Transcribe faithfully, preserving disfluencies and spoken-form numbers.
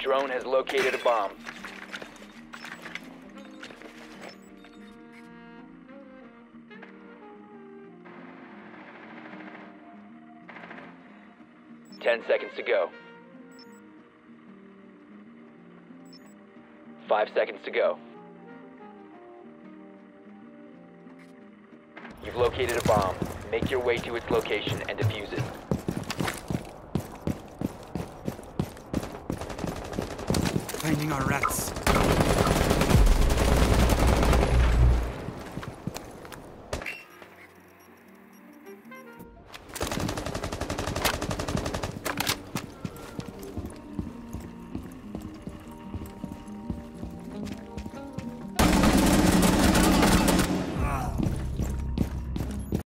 Drone has located a bomb. Ten seconds to go. Five seconds to go. You've located a bomb. Make your way to its location and defuse it. Finding our rats.